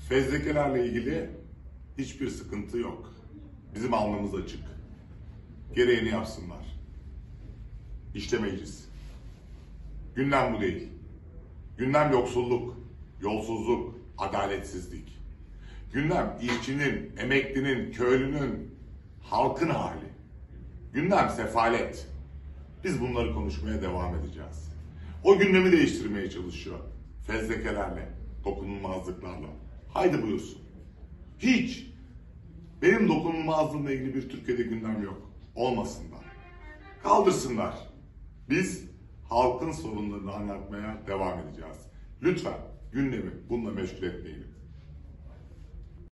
Fezlekelerle ilgili hiçbir sıkıntı yok. Bizim alnımız açık. Gereğini yapsınlar. İşte meclis. Gündem bu değil. Gündem yoksulluk, yolsuzluk, adaletsizlik. Gündem işçinin, emeklinin, köylünün, halkın hali. Gündem sefalet. Biz bunları konuşmaya devam edeceğiz. O gündemi değiştirmeye çalışıyor. Fezlekelerle, dokunulmazlıklarla. Haydi buyursun. Hiç. Benim dokunulmazlığımla ilgili bir Türkiye'de gündem yok. Olmasınlar. Kaldırsınlar. Biz halkın sorunlarını anlatmaya devam edeceğiz. Lütfen gündemi bununla meşgul etmeyin.